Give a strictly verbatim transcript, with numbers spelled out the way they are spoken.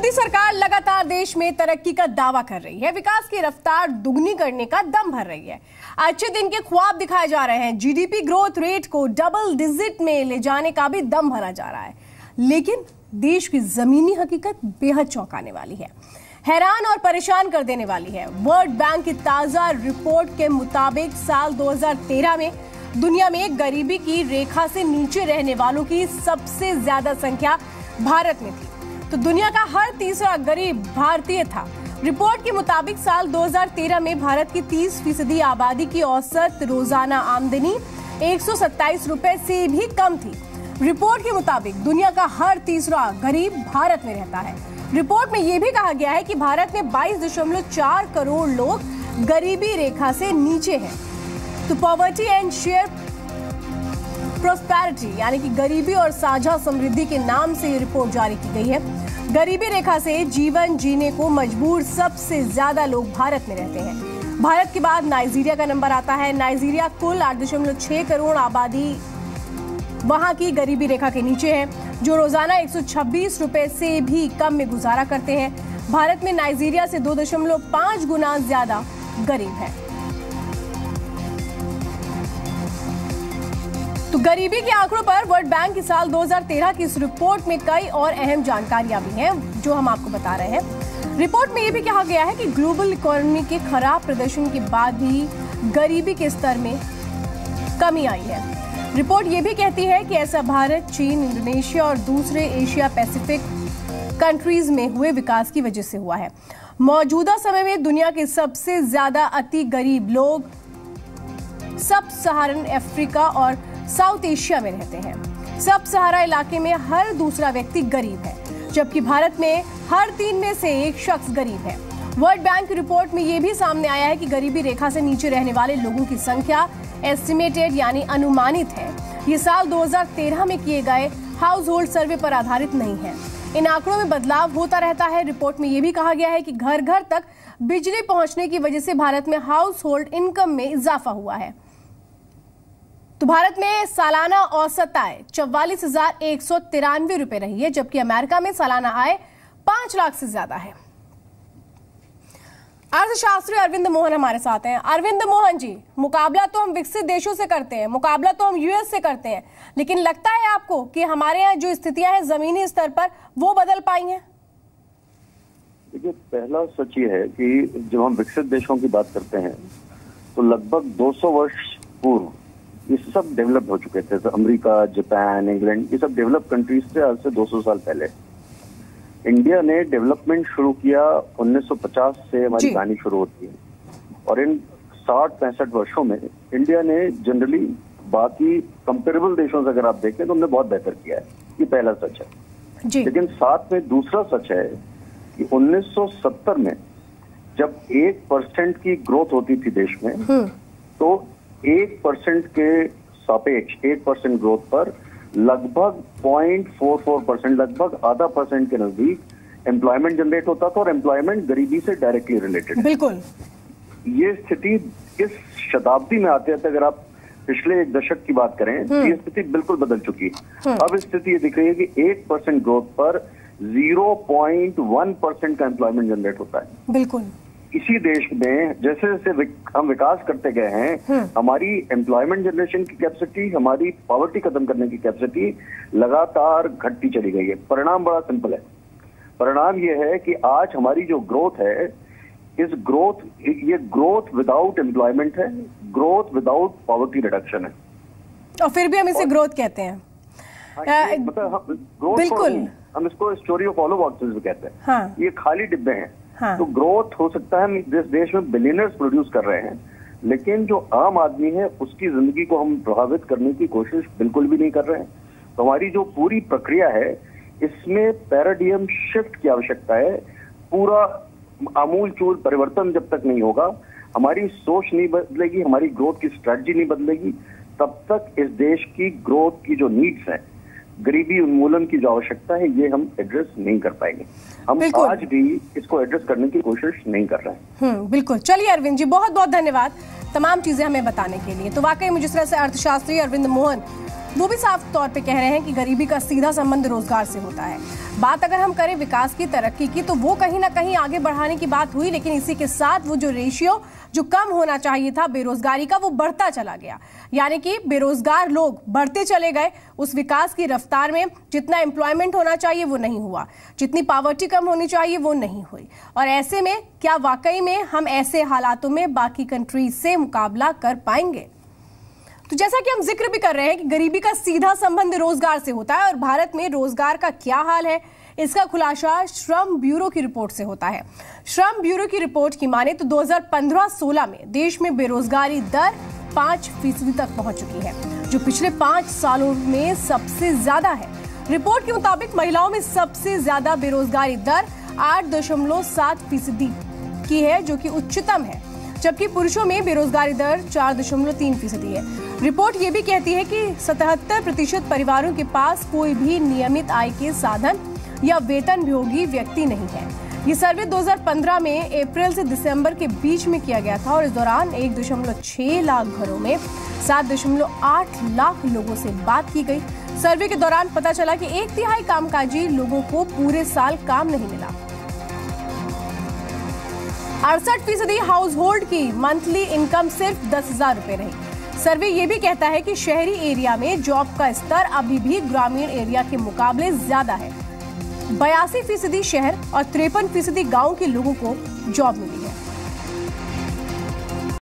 मोदी सरकार लगातार देश में तरक्की का दावा कर रही है, विकास की रफ्तार दुगनी करने का दम भर रही है। अच्छे दिन के ख्वाब दिखाए जा रहे हैं, जीडीपी ग्रोथ रेट को डबल डिजिट में ले जाने का भी दम भरा जा रहा है। लेकिन देश की जमीनी हकीकत बेहद चौंकाने वाली है, हैरान और परेशान कर देने वाली है। वर्ल्ड बैंक की ताजा रिपोर्ट के मुताबिक साल दो हज़ार तेरह में दुनिया में गरीबी की रेखा से नीचे रहने वालों की सबसे ज्यादा संख्या भारत में थी, तो दुनिया का हर तीसरा गरीब भारतीय था। रिपोर्ट के मुताबिक साल दो हज़ार तेरह में भारत की तीस फीसदी आबादी की औसत रोजाना आमदनी एक सौ सत्ताईस रुपए से भी कम थी। रिपोर्ट के मुताबिक दुनिया का हर तीसरा गरीब भारत में रहता है। रिपोर्ट में यह भी कहा गया है कि भारत में बाईस दशमलव चार करोड़ लोग गरीबी रेखा से नीचे हैं। तो पॉवर्टी एंड शेयर प्रोस्पेरिटी यानी कि गरीबी और साझा समृद्धि के नाम से ये रिपोर्ट जारी की गई है। गरीबी रेखा से जीवन जीने को मजबूर सबसे ज्यादा लोग भारत में रहते हैं। भारत के बाद नाइजीरिया का नंबर आता है। नाइजीरिया कुल आठ दशमलव छह करोड़ आबादी वहां की गरीबी रेखा के नीचे है, जो रोजाना एक सौ छब्बीस रुपए से भी कम में गुजारा करते हैं। भारत में नाइजीरिया से दो दशमलव पांच गुना ज्यादा गरीब है। तो गरीबी के आंकड़ों पर वर्ल्ड बैंक की साल दो हज़ार तेरह की इस रिपोर्ट में कई और अहम जानकारियां भी हैं जो हम आपको बता रहे हैं। रिपोर्ट में यह भी कहा गया है कि ग्लोबल इकोनॉमी के खराब प्रदर्शन के बाद भी गरीबी के स्तर में कमी आई है। रिपोर्ट यह भी कहती है कि ऐसा भारत, चीन, इंडोनेशिया और दूसरे एशिया पैसिफिक कंट्रीज में हुए विकास की वजह से हुआ है। मौजूदा समय में दुनिया के सबसे ज्यादा अति गरीब लोग सब सहारन अफ्रीका और साउथ एशिया में रहते हैं। सब सहारा इलाके में हर दूसरा व्यक्ति गरीब है, जबकि भारत में हर तीन में से एक शख्स गरीब है। वर्ल्ड बैंक की रिपोर्ट में यह भी सामने आया है कि गरीबी रेखा से नीचे रहने वाले लोगों की संख्या एस्टिमेटेड यानी अनुमानित है। ये साल दो हज़ार तेरह में किए गए हाउस होल्ड सर्वे पर आधारित नहीं है। इन आंकड़ों में बदलाव होता रहता है। रिपोर्ट में यह भी कहा गया है कि घर घर तक बिजली पहुंचने की वजह से भारत में हाउस होल्ड इनकम में इजाफा हुआ है। तो भारत में सालाना औसत आय चौवालीस हजार एक सौ तिरानवे रुपए रही है, जबकि अमेरिका में सालाना आय पांच लाख से ज्यादा है। अर्थशास्त्री अरविंद मोहन हमारे साथ हैं। अरविंद मोहन जी, मुकाबला तो हम विकसित देशों से करते हैं, मुकाबला तो हम यूएस से करते हैं, लेकिन लगता है आपको कि हमारे यहाँ जो स्थितियां हैं जमीनी स्तर पर वो बदल पाई हैं? देखिए, पहला सच ये है कि जब हम विकसित देशों की बात करते हैं तो लगभग दो सौ वर्ष पूर्व ये सब डेवलप हो चुके थे। तो अमेरिका, जापान, इंग्लैंड, ये सब डेवलप कंट्रीज थे आज से दो सौ साल पहले। इंडिया ने डेवलपमेंट शुरू किया उन्नीस सौ पचास से, हमारी कहानी शुरू होती है। और इन साठ पैंसठ वर्षों में इंडिया ने जनरली बाकी कंपेरेबल देशों से अगर आप देखें तो हमने बहुत बेहतर किया है। ये पहला सच है जी। लेकिन साथ में दूसरा सच है कि उन्नीस सौ सत्तर में जब एक परसेंट की ग्रोथ होती थी देश में, तो एक परसेंट के सापेक्ष एक परसेंट ग्रोथ पर लगभग पॉइंट फोर फोर परसेंट, लगभग आधा परसेंट के नजदीक एम्प्लॉयमेंट जनरेट होता था। और एम्प्लॉयमेंट गरीबी से डायरेक्टली रिलेटेड। बिल्कुल ये स्थिति इस शताब्दी में आते आते अगर आप पिछले एक दशक की बात करें तो ये स्थिति बिल्कुल बदल चुकी है। अब स्थिति ये दिख रही है कि एक परसेंट ग्रोथ पर जीरो पॉइंट वन परसेंट का एम्प्लॉयमेंट जनरेट होता है। बिल्कुल इसी देश में जैसे जैसे हम विकास करते गए हैं, हमारी एम्प्लॉयमेंट जनरेशन की कैपेसिटी, हमारी पॉवर्टी खत्म करने की कैपेसिटी लगातार घटती चली गई है। परिणाम बड़ा सिंपल है। परिणाम ये है कि आज हमारी जो ग्रोथ है, इस ग्रोथ ये ग्रोथ विदाउट एम्प्लॉयमेंट है, ग्रोथ विदाउट पॉवर्टी रिडक्शन है। और फिर भी हम इसे ग्रोथ कहते हैं। मतलब ग्रोथ, बिल्कुल हम इसको स्टोरी ऑफ ऑलो बॉक्सेस भी कहते हैं। हाँ। ये खाली डिब्बे हैं। हाँ। तो ग्रोथ हो सकता है, हम जिस देश में बिलियनर्स प्रोड्यूस कर रहे हैं, लेकिन जो आम आदमी है उसकी जिंदगी को हम प्रभावित करने की कोशिश बिल्कुल भी नहीं कर रहे हैं। तो हमारी जो पूरी प्रक्रिया है इसमें पैराडियम शिफ्ट की आवश्यकता है। पूरा आमूल चूल परिवर्तन जब तक नहीं होगा, हमारी सोच नहीं बदलेगी, हमारी ग्रोथ की स्ट्रेटजी नहीं बदलेगी, तब तक इस देश की ग्रोथ की जो नीड्स है, गरीबी उन्मूलन की जो आवश्यकता है, ये हम एड्रेस नहीं कर पाएंगे। हम आज भी इसको एड्रेस करने की कोशिश नहीं कर रहे हैं। हम्म बिल्कुल। चलिए अरविंद जी, बहुत बहुत धन्यवाद तमाम चीजें हमें बताने के लिए। तो वाकई मुझे इस तरह से अर्थशास्त्री अरविंद मोहन वो भी साफ तौर पे कह रहे हैं कि गरीबी का सीधा संबंध रोजगार से होता है। बात अगर हम करें विकास की, तरक्की की, तो वो कहीं ना कहीं आगे बढ़ाने की बात हुई, लेकिन इसी के साथ वो जो रेशियो जो कम होना चाहिए था बेरोजगारी का, वो बढ़ता चला गया। यानी कि बेरोजगार लोग बढ़ते चले गए। उस विकास की रफ्तार में जितना एम्प्लॉयमेंट होना चाहिए वो नहीं हुआ, जितनी पावर्टी कम होनी चाहिए वो नहीं हुई। और ऐसे में क्या वाकई में हम ऐसे हालातों में बाकी कंट्रीज से मुकाबला कर पाएंगे? तो जैसा कि हम जिक्र भी कर रहे हैं कि गरीबी का सीधा संबंध रोजगार से होता है, और भारत में रोजगार का क्या हाल है इसका खुलासा श्रम ब्यूरो की रिपोर्ट से होता है। श्रम ब्यूरो की रिपोर्ट की माने तो दो हज़ार पंद्रह सोलह में देश में बेरोजगारी दर पांच फीसदी तक पहुंच चुकी है, जो पिछले पांच सालों में सबसे ज्यादा है। रिपोर्ट के मुताबिक महिलाओं में सबसे ज्यादा बेरोजगारी दर आठ दशमलव सात फीसदी की है, जो कि उच्चतम है, जबकि पुरुषों में बेरोजगारी दर चार दशमलव तीन फीसदी है। रिपोर्ट ये भी कहती है कि सतहत्तर प्रतिशत परिवारों के पास कोई भी नियमित आय के साधन या वेतनभोगी व्यक्ति नहीं है। ये सर्वे दो हज़ार पंद्रह में अप्रैल से दिसंबर के बीच में किया गया था, और इस दौरान एक दशमलव छह लाख घरों में सात दशमलव आठ लाख लोगों से बात की गई। सर्वे के दौरान पता चला कि एक तिहाई कामकाजी लोगों को पूरे साल काम नहीं मिला। अड़सठ फीसदी हाउस होल्ड की मंथली इनकम सिर्फ दस हजार रुपए रही। सर्वे ये भी कहता है कि शहरी एरिया में जॉब का स्तर अभी भी ग्रामीण एरिया के मुकाबले ज्यादा है। बयासी फीसदी शहर और तिरपन फीसदी गाँव के लोगों को जॉब मिली है।